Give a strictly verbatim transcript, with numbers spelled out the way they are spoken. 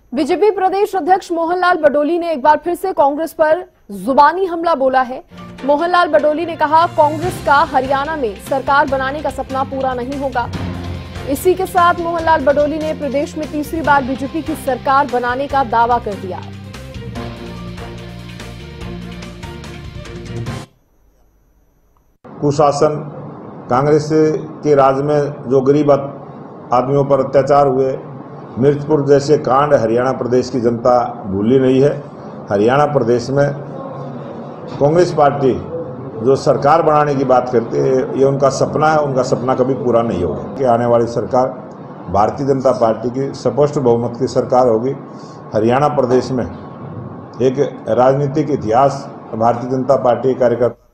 BJP प्रदेश अध्यक्ष मोहनलाल बडोली ने एक बार फिर से कांग्रेस पर जुबानी हमला बोला है। मोहनलाल बडोली ने कहा, कांग्रेस का हरियाणा में सरकार बनाने का सपना पूरा नहीं होगा। इसी के साथ मोहनलाल बडोली ने प्रदेश में तीसरी बार बीजेपी की सरकार बनाने का दावा कर दिया। कुशासन, कांग्रेस के राज में जो गरीब आदमियों पर अत्याचार हुए, मिर्चपुर जैसे कांड हरियाणा प्रदेश की जनता भूली नहीं है। हरियाणा प्रदेश में कांग्रेस पार्टी जो सरकार बनाने की बात करती है, ये उनका सपना है, उनका सपना कभी पूरा नहीं होगा। कि आने वाली सरकार भारतीय जनता पार्टी की स्पष्ट बहुमत की सरकार होगी। हरियाणा प्रदेश में एक राजनीतिक इतिहास भारतीय जनता पार्टी के कार्यकर्ता